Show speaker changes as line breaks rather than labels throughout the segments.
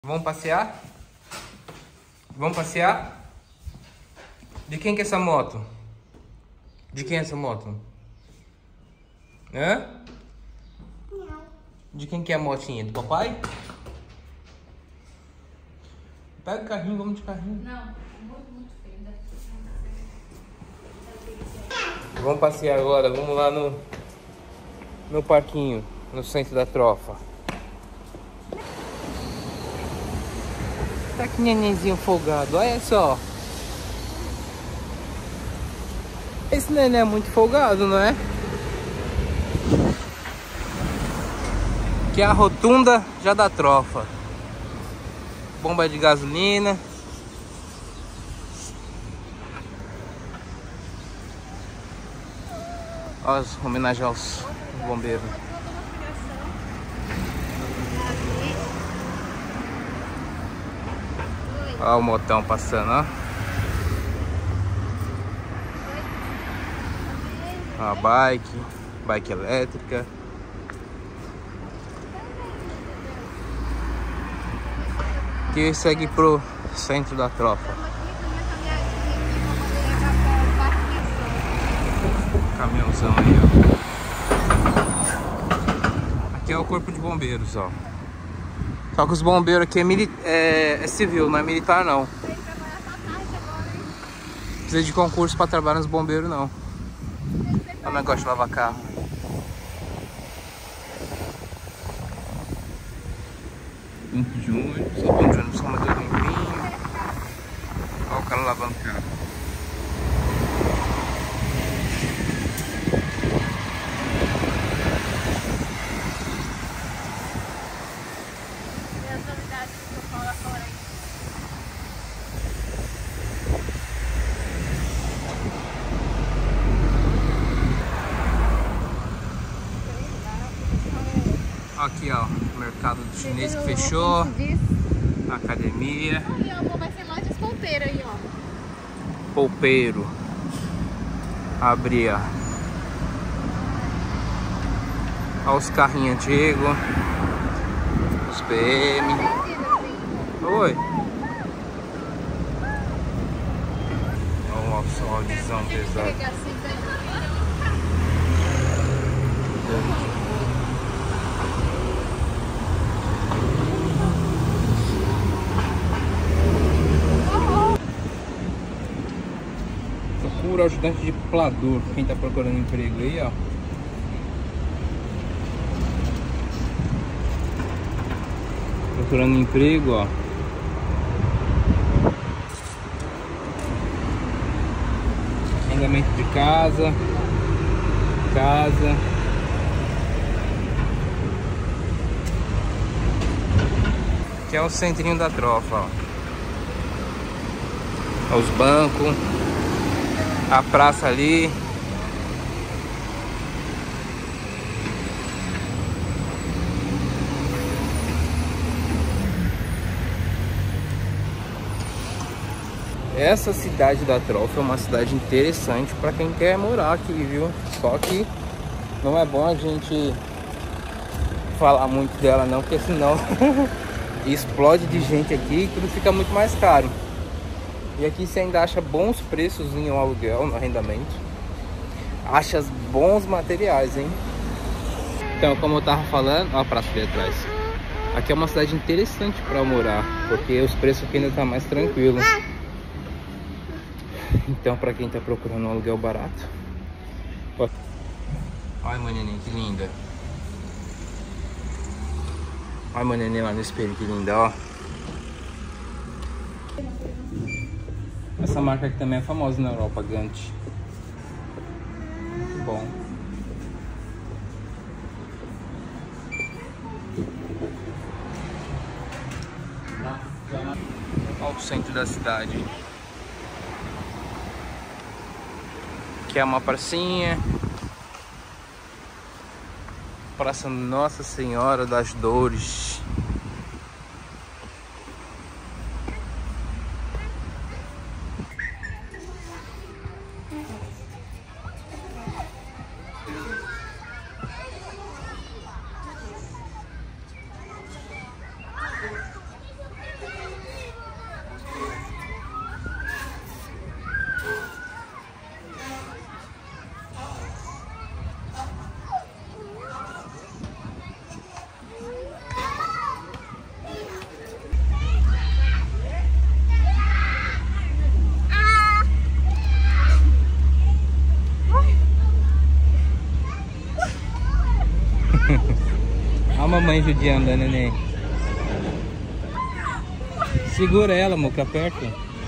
Vamos passear? Vamos passear? De quem que é essa moto? De quem é essa moto? Hã?
Não.
De quem que é a motinha? Do papai? Pega o carrinho, vamos de carrinho.
Não, muito feio.
Vamos passear agora, vamos lá no parquinho, no centro da trofa. Tá que nenenzinho folgado, olha só. Esse neném é muito folgado, não é? Que é a rotunda já da trofa. Bomba de gasolina. Olha as homenagens aos bombeiros. Olha o motão passando, ó. Uma bike elétrica. Que segue pro centro da trofa. Caminhãozão aí, ó. Aqui é o corpo de bombeiros, ó. Só que os bombeiros aqui é civil, não é militar não. Precisa de concurso pra trabalhar nos bombeiros não. É um negócio de lavar carro. Banco de ônibus, o banco de ônibus como é todo limpinho. Olha o cara lavando o carro. Aqui, ó, o mercado do chinês que fechou, a academia.
Aí, ó, vai ser lojas polpeiras aí, ó.
Polpeiro. Abria. Olha os carrinhos antigos. Os PM. Oi. Olha o áudiozão pesado. Procura ajudante de plador, quem tá procurando emprego aí, ó. Procurando emprego, ó. Arrendamento de casa. Que é o centrinho da trofa, ó. Os bancos. A praça ali. Essa cidade da Trofa é uma cidade interessante para quem quer morar aqui, viu? Só que não é bom a gente falar muito dela não, porque senão explode de gente aqui e tudo fica muito mais caro. E aqui você ainda acha bons preços em um aluguel, no arrendamento. Acha bons materiais, hein? Então, como eu tava falando, ó a praça ali atrás. Aqui é uma cidade interessante para morar, porque os preços aqui ainda tá mais tranquilos. Então, para quem tá procurando um aluguel barato. Olha meu neném, que linda. Olha meu neném lá no espelho, que linda, ó. Essa marca aqui também é famosa na Europa, Gantt. Muito bom. Olha o centro da cidade. Aqui é uma pracinha. Praça Nossa Senhora das Dores. a mãe judiando a neném. Segura ela, amor, que aperta.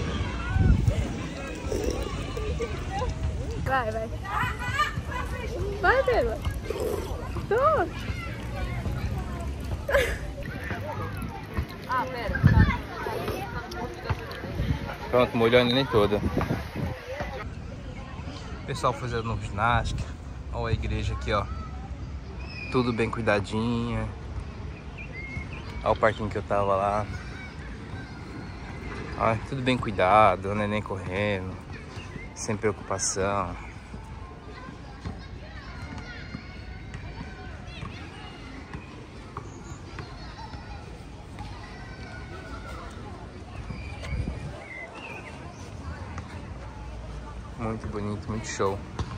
Vai, vai. Vai, Bela. Tô. Ah, pera.
Pronto, molhou a neném toda. Pessoal fazendo ginástica. Olha a igreja aqui, ó. Tudo bem cuidadinha. Olha o parquinho que eu tava lá. Olha, tudo bem cuidado, o neném correndo, sem preocupação. Muito bonito, muito show.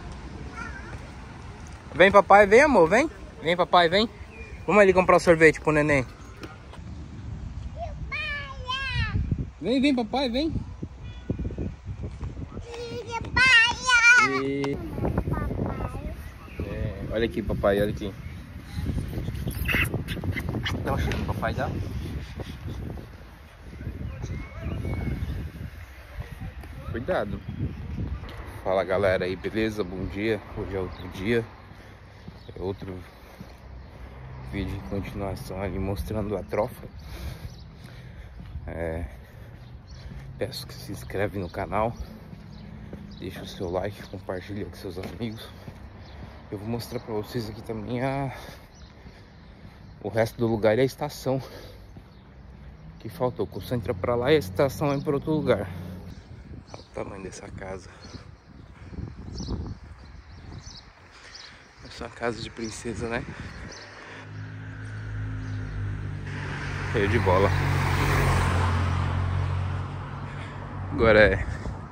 Vem papai, vem amor, vem. Vem papai, vem. Vamos ali comprar o sorvete pro neném. Vem, vem papai, vem. E... É, olha aqui papai, olha aqui. Dá um cheiro pro papai, dá. Cuidado. Fala galera aí, beleza? Bom dia. Hoje é outro dia. É outro vídeo de continuação ali mostrando a trofa. Peço que se inscreve no canal. Deixa o seu like, compartilha com seus amigos. Eu vou mostrar pra vocês aqui também o resto do lugar e a estação que faltou. O centro é pra lá e a estação é pra outro lugar. Olha o tamanho dessa casa. Essa é uma casa de princesa, né? Cheio de bola. Agora é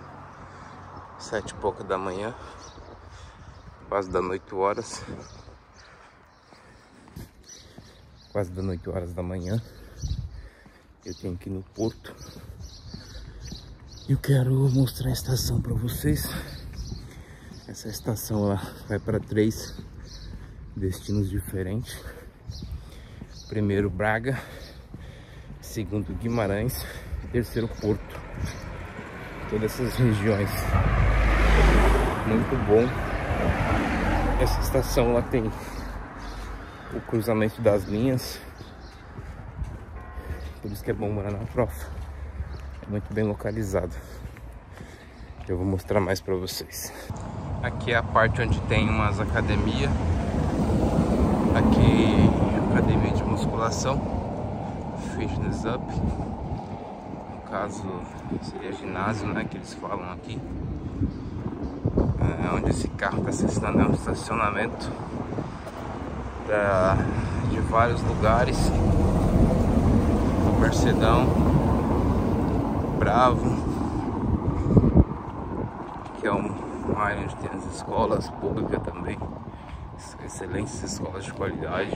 7 e pouca da manhã, quase dando 8 horas. Quase dando 8 horas da manhã. Eu tenho que ir no porto. Eu quero mostrar a estação para vocês. Essa estação ela vai para 3 destinos diferentes. Primeiro Braga, segundo Guimarães, terceiro Porto. Todas essas regiões. Muito bom. Essa estação lá tem o cruzamento das linhas. Por isso que é bom morar na trofa. É muito bem localizado. Eu vou mostrar mais para vocês. Aqui é a parte onde tem umas academias. Aqui academia de musculação, Fitness Up. No caso seria ginásio, né, que eles falam aqui. É onde esse carro está se estacionando, é um estacionamento de vários lugares. Mercedão, Bravo, que é uma área onde tem as escolas públicas também, excelentes escolas de qualidade.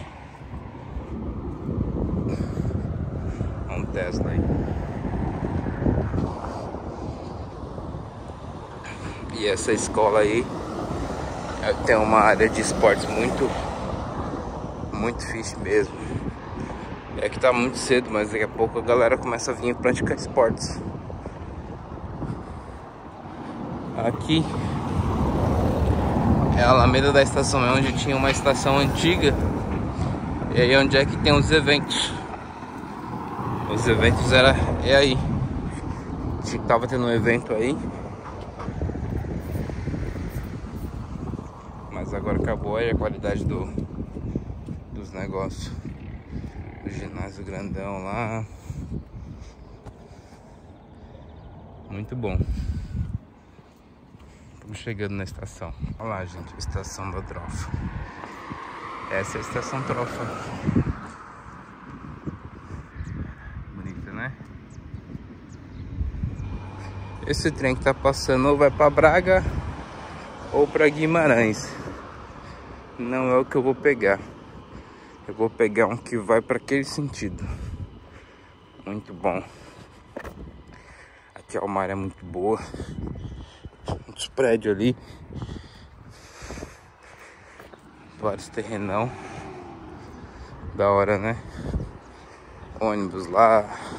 Um Tesla aí. E essa escola aí tem uma área de esportes muito fixe mesmo. É que tá muito cedo, mas daqui a pouco a galera começa a vir praticar esportes. Aqui é a Alameda da estação, é onde tinha uma estação antiga. E aí onde é que tem os eventos. Os eventos é aí. Tava tendo um evento aí, mas agora acabou aí a qualidade dos negócios. O ginásio grandão lá. Muito bom. Estamos chegando na estação. Olha lá, gente, a estação da trofa. Essa é a estação trofa. Bonita, né? Esse trem que tá passando ou vai para Braga ou para Guimarães. Não é o que eu vou pegar. Eu vou pegar um que vai para aquele sentido. Muito bom. Aqui é uma área muito boa. Muitos prédios ali. Vários terrenão. Da hora, né? Ônibus lá.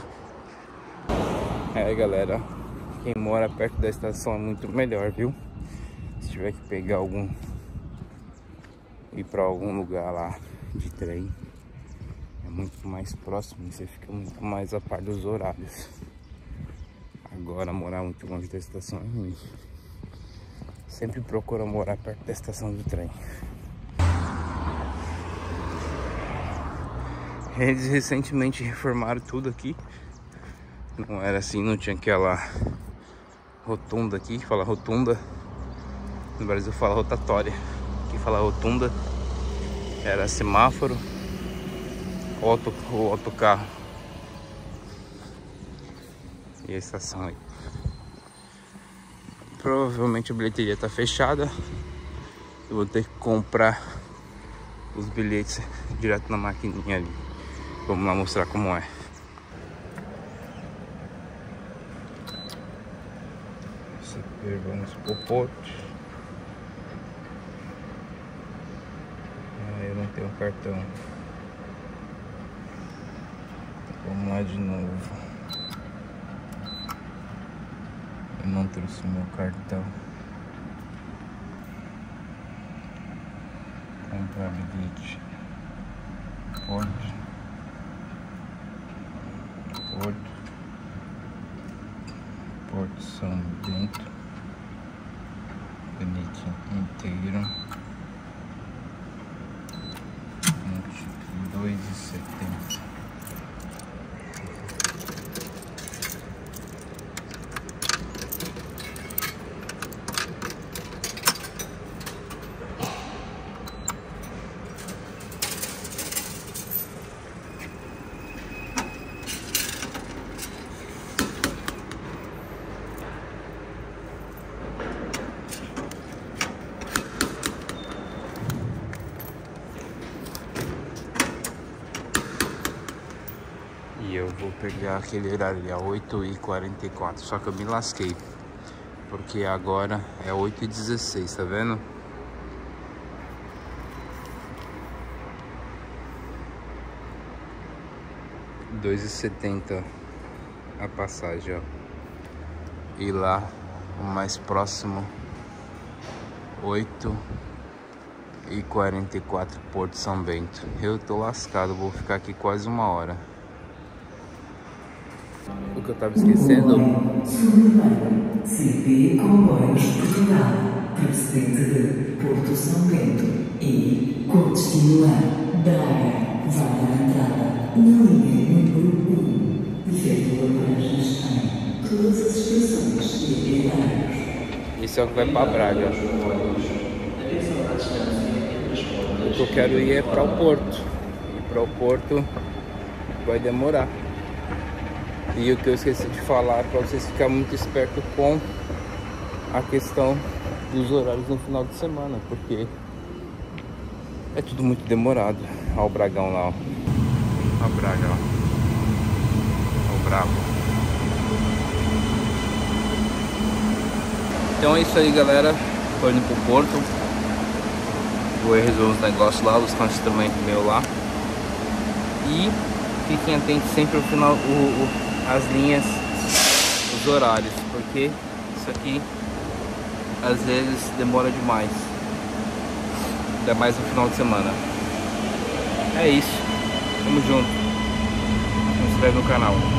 Aí galera, quem mora perto da estação é muito melhor, viu? Se tiver que pegar ir pra algum lugar lá de trem, é muito mais próximo, você fica muito mais a par dos horários. Agora morar muito longe da estação é ruim. Sempre procura morar perto da estação do trem. Eles recentemente reformaram tudo aqui. Não era assim, não tinha aquela rotunda aqui, fala rotunda. No Brasil fala rotatória. Aqui fala rotunda. Era semáforo. O autocarro. E a estação aí. Provavelmente a bilheteria tá fechada. Eu vou ter que comprar os bilhetes direto na maquininha ali. Vamos lá mostrar como é. Vamos pro porto. Eu não tenho cartão. Vamos lá de novo. Eu não trouxe o meu cartão. Comprar bilhete. Porto São Bento. Bilhete inteiro. 2,70. E eu vou pegar aquele horário ali, a 8h44. Só que eu me lasquei, porque agora é 8h16, tá vendo? R$2,70 a passagem, ó. E lá, o mais próximo, 8h44, Porto São Bento. Eu tô lascado, vou ficar aqui quase 1 hora. O que eu tava esquecendo?
CP Comboios Portugal, procedente de Porto São Bento e com destino a Braga, vai à entrada na linha número 1, efetua paragens em todas as estações e horários.
Esse é o que vai pra Braga. O que eu quero ir é para o Porto. E para o Porto vai demorar. E o que eu esqueci de falar, para vocês ficarem muito espertos com a questão dos horários no final de semana, porque é tudo muito demorado. Olha o Bragão lá, ó. Olha o Braga, ó. Olha o Bravo. Então é isso aí, galera. Tô indo pro Porto. Vou resolver uns negócios lá, buscar um instrumento meu lá. E fiquem atentos sempre ao final, as linhas, os horários, porque isso aqui às vezes demora demais, ainda mais no final de semana. É isso, tamo junto, se inscreve no canal.